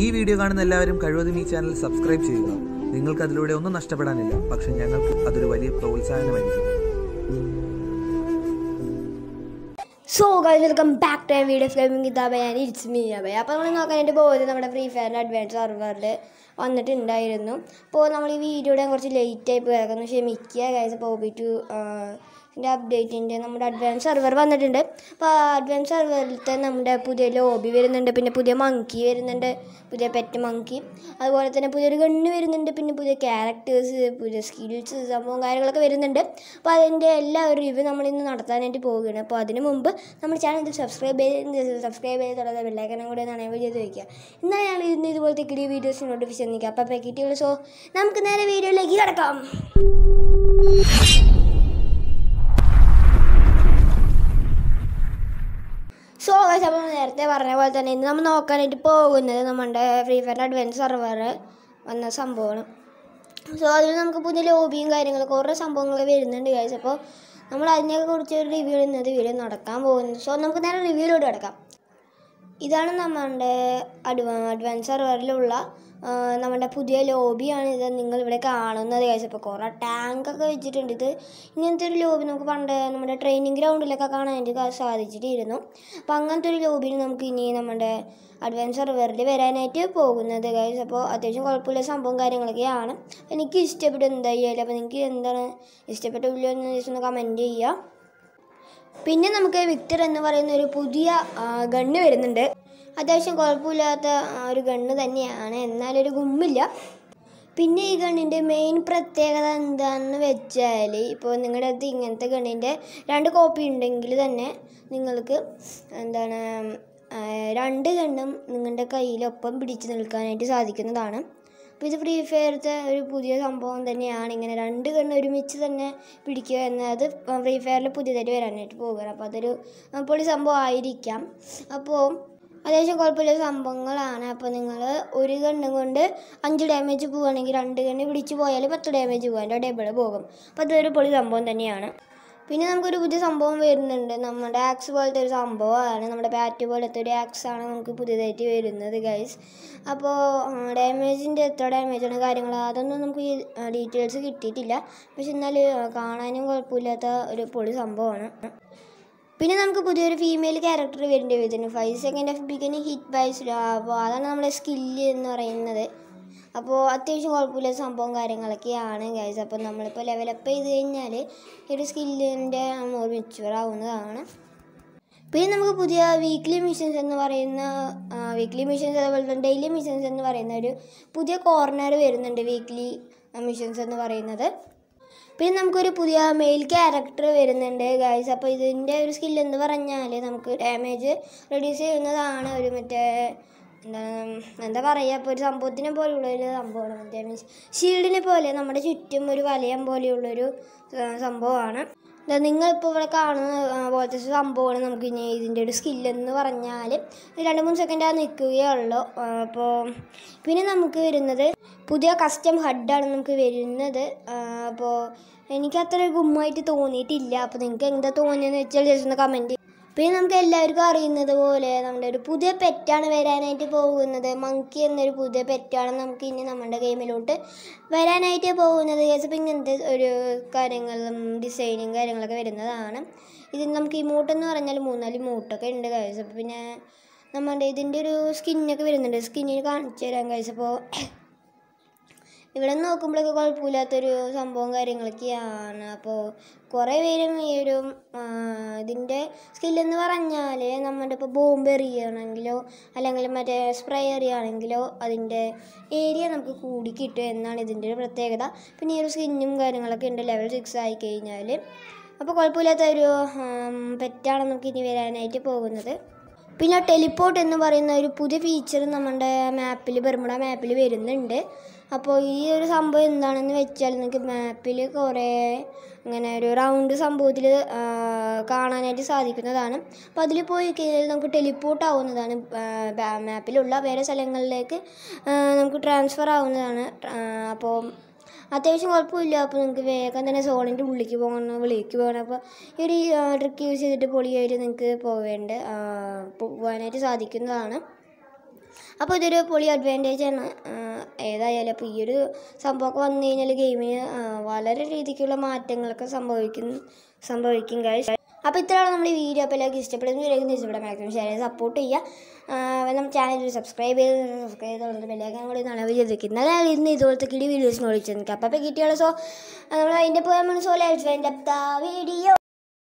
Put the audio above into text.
ഈ വീഡിയോ കാണുന്ന എല്ലാവരും കഴിവതും ഈ ചാനൽ സബ്സ്ക്രൈബ് ചെയ്യുക. നിങ്ങൾക്ക് അതിലൂടെ ഒന്നും നഷ്ടപ്പെടാനില്ല, പക്ഷെ ഞങ്ങൾക്ക് അതൊരു വലിയ പ്രോത്സാഹനമായിരിക്കും. So guys, welcome back to video gaming Kitab. ഞാൻ ഇറ്റ്സ് മീ അബേ. അപ്പോൾ നമ്മൾ നോക്കാനായിട്ട് പോയത് നമ്മുടെ ഫ്രീ ഫയറിൻ്റെ അഡ്വാൻസ് സെർവറിൽ വന്നിട്ടുണ്ടായിരുന്നു. അപ്പോൾ നമ്മൾ ഈ വീഡിയോയുടെ കുറച്ച് ലേറ്റായി പോയേക്കുന്നു, ക്ഷമിക്കുക ഗൈസ്. അപ്പോൾ അപ്ഡേറ്റിൻ്റെ നമ്മുടെ അഡ്വാൻസ് സെർവർ വന്നിട്ടുണ്ട്. അപ്പോൾ അഡ്വാൻസ് സെർവറിലത്തെ നമ്മുടെ പുതിയ ലോബി വരുന്നുണ്ട്, പിന്നെ പുതിയ മങ്കി വരുന്നുണ്ട്, പുതിയ പെറ്റ് മങ്കി, അതുപോലെ തന്നെ പുതിയൊരു ഗണ്ണ് വരുന്നുണ്ട്, പിന്നെ പുതിയ ക്യാരക്ടേഴ്സ്, പുതിയ സ്കിൽസ്, സംഭവം കാര്യങ്ങളൊക്കെ വരുന്നുണ്ട്. അപ്പോൾ അതിൻ്റെ എല്ലാ ഒരു റിവ്യൂ നമ്മളിന്ന് നടത്താനായിട്ട് പോവുകയാണ്. അപ്പോൾ അതിന് മുമ്പ് നമ്മുടെ ചാനൽ സബ്സ്ക്രൈബ് ചെയ്ത് തുടങ്ങുന്ന ബെല്ലൈക്കനും കൂടെ എനേബിൾ ചെയ്ത് വയ്ക്കുക. എന്നാൽ ഞങ്ങൾ ഇന്ന് ഇതുപോലത്തെ കിടിയ വീഡിയോസ് നോട്ടിഫിക്കേഷൻ നിൽക്കുക. അപ്പോൾ കിട്ടിയുള്ളൂ. സോ നമുക്ക് നേരെ വീഡിയോയിലേക്ക് കിടക്കാം. സോ ഗൈസ്, അപ്പോൾ നേരത്തെ പറഞ്ഞ പോലെ തന്നെ ഇന്ന് നമ്മൾ നോക്കാനായിട്ട് പോകുന്നത് നമ്മുടെ ഫ്രീ ഫയറിൻ്റെ അഡ്വാൻസ് സെർവർ വന്ന സംഭവമാണ്. സോ അതിൽ നമുക്ക് പുതിയ ലോബിയും കാര്യങ്ങളൊക്കെ കുറേ സംഭവങ്ങളൊക്കെ വരുന്നുണ്ട് ഗൈസ്. അപ്പോൾ നമ്മൾ അതിനെയൊക്കെ കുറിച്ച് ഒരു റിവ്യൂ ഇന്നത്തെ വീഡിയോ നടക്കാൻ പോകുന്നത്. സോ നമുക്ക് നേരെ റിവ്യൂയിലൂടെ കിടക്കാം. ഇതാണ് നമ്മുടെ അഡ്വാൻസ് സെർവറിലുള്ള നമ്മുടെ പുതിയ ലോബിയാണ്. ഇത് നിങ്ങളിവിടെ കാണുന്നത് ഗൈസ്. ഇപ്പോൾ കുറേ ടാങ്കൊക്കെ വെച്ചിട്ടുണ്ട്. ഇത് ഇങ്ങനത്തെ ഒരു ലോബി നമുക്ക് പണ്ട് നമ്മുടെ ട്രെയിനിങ് ഗ്രൗണ്ടിലൊക്കെ കാണാനായിട്ട് സാധിച്ചിട്ടിരുന്നു. അപ്പോൾ അങ്ങനത്തെ ഒരു ലോബിന് നമുക്ക് ഇനി നമ്മുടെ അഡ്വാൻസ് സെർവറിൽ വരാനായിട്ട് പോകുന്നത് ഗൈസ്. അപ്പോൾ അത്യാവശ്യം കുഴപ്പമില്ല സംഭവം കാര്യങ്ങളൊക്കെയാണ്. എനിക്ക് ഇഷ്ടപ്പെട്ടു എന്തായാലും. അപ്പോൾ നിങ്ങൾക്ക് എന്താണ് ഇഷ്ടപ്പെട്ടില്ല എന്ന് ജസ്റ്റ് ഒന്ന് കമൻറ്റ് ചെയ്യുക. പിന്നെ നമുക്ക് വിക്ടർ എന്ന് പറയുന്ന ഒരു പുതിയ ഗണ്ണ് വരുന്നുണ്ട്. അത്യാവശ്യം കുഴപ്പമില്ലാത്ത ഒരു ഗണ്ണ് തന്നെയാണ്, എന്നാലൊരു ഗുമ്മില്ല. പിന്നെ ഈ ഗണ്ണിൻ്റെ മെയിൻ പ്രത്യേകത എന്താണെന്ന് വെച്ചാൽ, ഇപ്പോൾ നിങ്ങളുടെ അടുത്ത് ഇങ്ങനത്തെ ഗണ്ണിൻ്റെ 2 കോപ്പി ഉണ്ടെങ്കിൽ തന്നെ നിങ്ങൾക്ക് എന്താണ് 2 ഗണ്ണും നിങ്ങളുടെ കയ്യിലൊപ്പം പിടിച്ച് നിൽക്കാനായിട്ട് സാധിക്കുന്നതാണ്. അപ്പോൾ ഇത് ഫ്രീ ഫയറിലത്തെ ഒരു പുതിയ സംഭവം തന്നെയാണ്. ഇങ്ങനെ 2 ഗണ്ണ് ഒരുമിച്ച് തന്നെ പിടിക്കുക എന്നത് ഫ്രീ ഫയറിൽ പുതിയതായിട്ട് വരാനായിട്ട് പോകുകയാണ്. അപ്പോൾ അതൊരു പൊളി സംഭവം ആയിരിക്കാം. അപ്പോൾ അത്യാവശ്യം കുഴപ്പമില്ല സംഭവങ്ങളാണ്. അപ്പോൾ നിങ്ങൾ ഒരു ഗണ്ണും കൊണ്ട് 5 ഡാമേജ് പോവുകയാണെങ്കിൽ 2 ഗണ്ണ് പിടിച്ച് പോയാൽ 10 ഡാമേജ് പോകും, അതിൻ്റെ ഡബിൾ പോകും. അപ്പോൾ അതൊരു പൊളി സംഭവം തന്നെയാണ്. പിന്നെ നമുക്കൊരു പുതിയ സംഭവം വരുന്നുണ്ട്. നമ്മുടെ ആക്സ് പോലത്തെ ഒരു സംഭവമാണ്, നമ്മുടെ ബാറ്റ് പോലത്തെ ഒരു ആക്സാണ് നമുക്ക് പുതിയതായിട്ട് വരുന്നത് ഗൈസ്. അപ്പോൾ ഡാമേജിൻ്റെ എത്ര ഡാമേജാണ് കാര്യങ്ങൾ അതൊന്നും നമുക്ക് ഈ ഡീറ്റെയിൽസ് കിട്ടിയിട്ടില്ല. പക്ഷെ എന്നാൽ കാണാനും കുഴപ്പമില്ലാത്ത ഒരു പൊളി സംഭവമാണ്. പിന്നെ നമുക്ക് പുതിയൊരു ഫീമെയിൽ ക്യാരക്ടർ വരേണ്ടി വരുന്നു. 5 സെക്കൻഡ് FBക്ക് ഹിറ്റ് ബൈ സ്ലോ. അപ്പോൾ അതാണ് നമ്മുടെ സ്കില്ല് എന്ന് പറയുന്നത്. അപ്പോൾ അത്യാവശ്യം കുഴപ്പമില്ല സംഭവം കാര്യങ്ങളൊക്കെയാണ് ഗൈസ്. അപ്പോൾ നമ്മളിപ്പോൾ ലെവലപ്പ് ചെയ്ത് കഴിഞ്ഞാൽ ഈ ഒരു സ്കില്ലിൻ്റെ മോർ മെച്യൂർ ആവുന്നതാണ്. പിന്നെ നമുക്ക് പുതിയ വീക്ക്ലി മിഷൻസ് എന്ന് പറയുന്ന അതുപോലെ തന്നെ ഡെയിലി മിഷൻസ് എന്ന് പറയുന്ന ഒരു പുതിയ കോർണർ വരുന്നുണ്ട്, വീക്ക്ലി മിഷൻസ് എന്ന് പറയുന്നത്. പിന്നെ നമുക്കൊരു പുതിയ മെയിൽ ക്യാരക്ടർ വരുന്നുണ്ട് ഗൈസ്. അപ്പോൾ ഇതിൻ്റെ ഒരു സ്കില്ലെന്ന് പറഞ്ഞാൽ നമുക്ക് ഡാമേജ് റെഡ്യൂസ് ചെയ്യുന്നതാണ്. ഒരു മറ്റേ എന്താ പറയുക, ഇപ്പോൾ ഒരു സംഭവത്തിനെ പോലെയുള്ളൊരു സംഭവമാണ്. മറ്റേ മീൻസ് ഷീൽഡിനെ പോലെ നമ്മുടെ ചുറ്റും ഒരു വലയം പോലെയുള്ളൊരു സംഭവമാണ്. നിങ്ങളിപ്പോൾ ഇവിടെ കാണുന്ന പോലത്തെ സംഭവമാണ് നമുക്ക് ഇനി ഇതിൻ്റെ ഒരു സ്കില്ലെന്ന് പറഞ്ഞാൽ 2-3 സെക്കൻഡ് നിൽക്കുകയുള്ളൂ. അപ്പോൾ പിന്നെ നമുക്ക് വരുന്നത് പുതിയ കസ്റ്റം ഹഡാണ് നമുക്ക് വരുന്നത്. അപ്പോൾ എനിക്കത്ര ഗുമ്മായിട്ട് തോന്നിയിട്ടില്ല. അപ്പോൾ നിങ്ങൾക്ക് എന്താ തോന്നിയെന്ന് വെച്ചാൽ ജസ്റ്റ് ഒന്ന് കമൻറ്റ്. പിന്നെ നമുക്ക് എല്ലാവർക്കും അറിയുന്നത് പോലെ നമ്മുടെ ഒരു പുതിയ പെറ്റാണ് വരാനായിട്ട് പോകുന്നത്. മങ്കി എന്നൊരു പുതിയ പെറ്റാണ് നമുക്ക് ഇനി നമ്മുടെ ഗെയിമിലോട്ട് വരാനായിട്ട് പോകുന്നത്. അപ്പോൾ ഇങ്ങനത്തെ ഒരു കാര്യങ്ങളും ഡിസൈനും കാര്യങ്ങളൊക്കെ വരുന്നതാണ്. ഇതിന് നമുക്ക് ഇമോട്ടെന്ന് പറഞ്ഞാൽ 3-4 ഇമോട്ടൊക്കെ ഉണ്ട് ഗൈസ്. അപ്പോൾ പിന്നെ നമ്മുടെ ഇതിൻ്റെ ഒരു സ്കിന്നൊക്കെ വരുന്നുണ്ട്, സ്കിന്നിന് കാണിച്ചു തരാം ഗൈസ്. അപ്പോൾ ഇവിടെ നോക്കുമ്പോഴൊക്കെ കുഴപ്പമില്ലാത്തൊരു സംഭവം കാര്യങ്ങളൊക്കെയാണ്. അപ്പോൾ കുറേ പേരും ഈ ഒരു ഇതിൻ്റെ സ്കില്ലെന്ന് പറഞ്ഞാൽ നമ്മുടെ ഇപ്പോൾ ബോംബ് എറിയുകയാണെങ്കിലോ അല്ലെങ്കിൽ മറ്റേ സ്പ്രേ എറിയുകയാണെങ്കിലോ അതിൻ്റെ ഏരിയ നമുക്ക് കൂടി കിട്ടും എന്നാണ് ഇതിൻ്റെ ഒരു പ്രത്യേകത. പിന്നെ ഈ ഒരു സ്കിന്നും കാര്യങ്ങളൊക്കെ ഉണ്ട് ലെവൽ 6 ആയി കഴിഞ്ഞാൽ. അപ്പോൾ കുഴപ്പമില്ലാത്തൊരു പെറ്റാണ് നമുക്ക് ഇനി വരാനായിട്ട് പോകുന്നത്. പിന്നെ ടെലിപ്പോർട്ട് എന്ന് പറയുന്ന ഒരു പുതിയ ഫീച്ചർ നമ്മുടെ ബെർമുഡ മാപ്പിൽ വരുന്നുണ്ട്. അപ്പോൾ ഈ ഒരു സംഭവം എന്താണെന്ന് വെച്ചാൽ നിങ്ങൾക്ക് മാപ്പിൽ കുറേ ഇങ്ങനെ ഒരു റൗണ്ട് സംഭവത്തിൽ കാണാനായിട്ട് സാധിക്കുന്നതാണ്. അപ്പോൾ അതിൽ പോയി കഴിഞ്ഞാൽ നമുക്ക് ടെലിപ്പോർട്ട് ആവുന്നതാണ്. മാപ്പിലുള്ള വേറെ സ്ഥലങ്ങളിലേക്ക് നമുക്ക് ട്രാൻസ്ഫർ ആവുന്നതാണ്. അപ്പോൾ അത്യാവശ്യം കുഴപ്പമില്ല. അപ്പോൾ നിങ്ങൾക്ക് വേഗം തന്നെ സോണിൻ്റെ ഉള്ളിലേക്ക് പോകണം. അപ്പോൾ ഈ ഒരു ട്രിക്ക് യൂസ് ചെയ്തിട്ട് പൊളിയായിട്ട് നിങ്ങൾക്ക് പോകാനായിട്ട് സാധിക്കുന്നതാണ്. അപ്പോൾ ഇതൊരു പൊളി അഡ്വാൻറ്റേജാണ് ഏതായാലും. അപ്പോൾ ഈ ഒരു സംഭവമൊക്കെ വന്നു കഴിഞ്ഞാൽ ഗെയിമിന് വളരെ രീതിക്കുള്ള മാറ്റങ്ങളൊക്കെ സംഭവിക്കും ഗൈസ്. അപ്പോൾ ഇത്രയാണ് നമ്മുടെ വീഡിയോ. അപ്പോൾ എല്ലാവർക്കും ഇഷ്ടപ്പെടുന്ന മാക്സിമം ഷെയർ ചെയ്ത് സപ്പോർട്ട് ചെയ്യുക. നമ്മുടെ ചാനൽ സബ്സ്ക്രൈബ് ചെയ്ത് ബെല്ലൈക്കൺ കൂടി നല്ലത് ചെയ്തിരിക്കുന്നത്. അതായത് ഇന്ന് ഇതുപോലത്തെ കിടി വീഡിയോസ് നോക്കിച്ച് നിൽക്കുക. അപ്പോൾ കിട്ടിയുള്ള സോ നമ്മൾ അതിൻ്റെ പോയാൽ so let's wind up the video.